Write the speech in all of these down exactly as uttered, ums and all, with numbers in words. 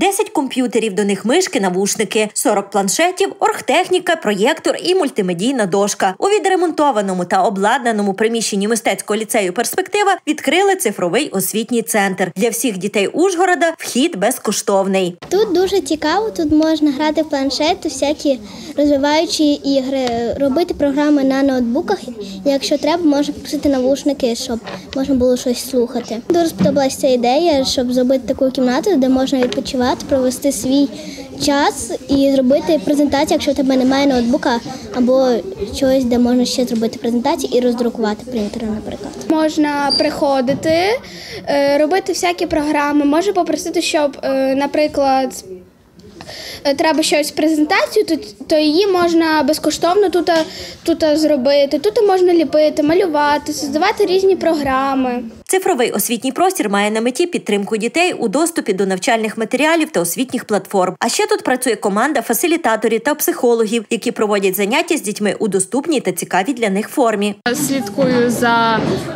десять комп'ютерів, до них мишки, навушники, сорок планшетів, оргтехніка, проєктор і мультимедійна дошка. У відремонтованому та обладнаному приміщенні мистецького ліцею «Перспектива» відкрили цифровий освітній центр. Для всіх дітей Ужгорода вхід безкоштовний. Тут дуже цікаво, тут можна грати в планшети, всякі розвиваючі ігри, робити програми на ноутбуках. Якщо треба, можна попросити навушники, щоб можна було щось слухати. Дуже сподобалася ця ідея, щоб зробити таку кімнату, де можна відпочивати, провести свій час і зробити презентацію, якщо в тебе немає ноутбука, або щось, де можна ще зробити презентацію і роздрукувати принтери, наприклад. Можна приходити, робити всякі програми, можна попросити, щоб, наприклад, треба щось презентацію, то, то її можна безкоштовно тут, тут зробити. Тут можна ліпити, малювати, створювати різні програми. Цифровий освітній простір має на меті підтримку дітей у доступі до навчальних матеріалів та освітніх платформ. А ще тут працює команда фасилітаторів та психологів, які проводять заняття з дітьми у доступній та цікавій для них формі. Слідкую за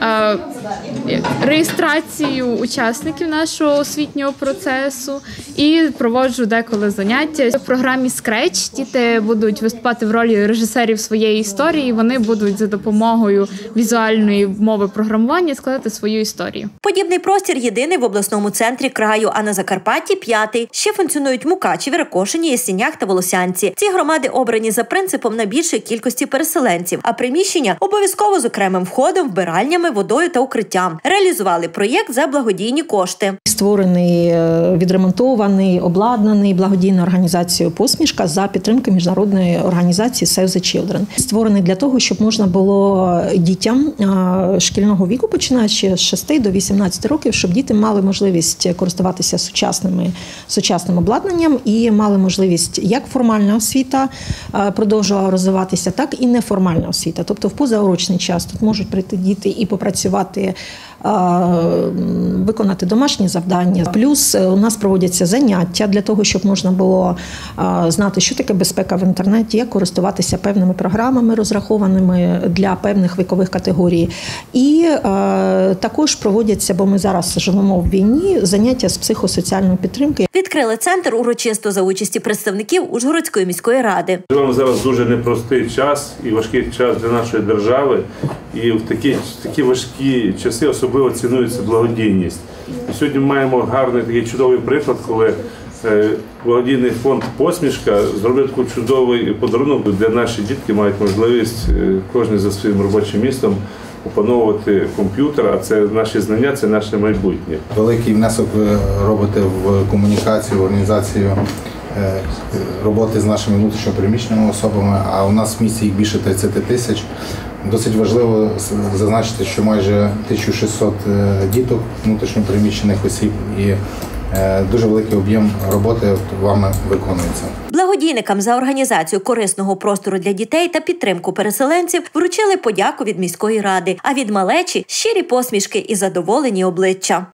е, реєстрацією учасників нашого освітнього процесу і проводжу деколи заняття. В програмі Scratch діти будуть виступати в ролі режисерів своєї історії. Вони будуть за допомогою візуальної мови програмування складати свою історію. Подібний простір єдиний в обласному центрі краю, а на Закарпатті – п'ятий. Ще функціонують Мукачеві, Ракошині, Ясінях та Волосянці. Ці громади обрані за принципом найбільшої кількості переселенців, а приміщення обов'язково з окремим входом, вбиральнями, водою та укриттям. Реалізували проєкт за благодійні кошти. Створений, відремонтований, обладнаний благодійною організацією «Посмішка» за підтримки міжнародної організації Save the Children. Створений для того, щоб можна було дітям шкільного віку, починаючи з шести до вісімнадцяти років, щоб діти мали можливість користуватися сучасними, сучасним обладнанням і мали можливість як формальна освіта продовжувала розвиватися, так і неформальна освіта. Тобто в позаурочний час тут можуть прийти діти і попрацювати, виконати домашні завдання. Плюс у нас проводяться заняття для того, щоб можна було знати, що таке безпека в інтернеті, як користуватися певними програмами, розрахованими для певних вікових категорій. І також проводяться, бо ми зараз живемо в війні, заняття з психосоціальної підтримки. Відкрили центр урочисто за участі представників Ужгородської міської ради. Живемо зараз дуже непростий час і важкий час для нашої держави. І в такі, такі важкі часи особливо цінується благодійність. І сьогодні ми маємо гарний такий чудовий приклад, коли благодійний фонд «Посмішка» зробив такий чудовий подарунок, де наші дітки мають можливість кожен за своїм робочим містом опановувати комп'ютер, а це наші знання, це наше майбутнє. Великий внесок ви робите в комунікацію, в організацію роботи з нашими внутрішньо переміщеними особами, а у нас в місті їх більше тридцяти тисяч. Досить важливо зазначити, що майже тисяча шістсот діток внутрішньо переміщених осіб і дуже великий об'єм роботи вами виконується. Благодійникам за організацію корисного простору для дітей та підтримку переселенців вручили подяку від міської ради, а від малечі – щирі посмішки і задоволені обличчя.